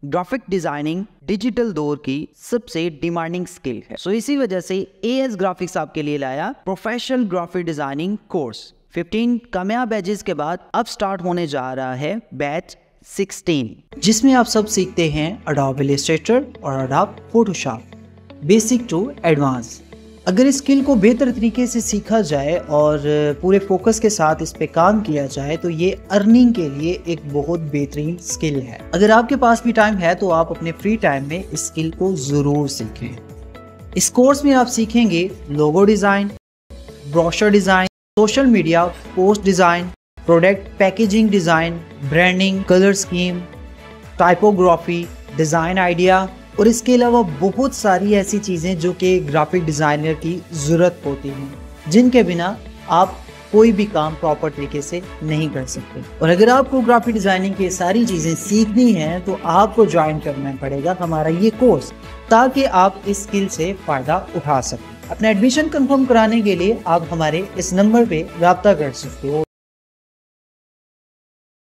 Graphic designing digital दौर की सबसे डिमांडिंग स्किल है। इसी वजह से एएस ग्राफिक्स आपके लिए लाया प्रोफेशनल ग्राफिक डिजाइनिंग कोर्स। 15 कामयाब बैचेस के बाद अब स्टार्ट होने जा रहा है बैच 16, जिसमें आप सब सीखते हैं अडोबे इलस्ट्रेटर और Adobe Photoshop basic to advance. अगर इस स्किल को बेहतर तरीके से सीखा जाए और पूरे फोकस के साथ इस पे काम किया जाए तो ये अर्निंग के लिए एक बहुत बेहतरीन स्किल है। अगर आपके पास भी टाइम है तो आप अपने फ्री टाइम में इस स्किल को ज़रूर सीखें। इस कोर्स में आप सीखेंगे logo design, brochure design, social media post design, product packaging design, branding, colour scheme, typography, design idea और इसके अलावा बहुत सारी ऐसी चीज़ें जो कि ग्राफिक डिज़ाइनर की ज़रूरत होती हैं, जिनके बिना आप कोई भी काम प्रॉपर तरीके से नहीं कर सकते। और अगर आपको ग्राफिक डिज़ाइनिंग की सारी चीज़ें सीखनी हैं तो आपको ज्वाइन करना पड़ेगा हमारा ये कोर्स, ताकि आप इस स्किल से फ़ायदा उठा सकें। अपना एडमिशन कंफर्म कराने के लिए आप हमारे इस नंबर पे रब्ता कर सकते हो।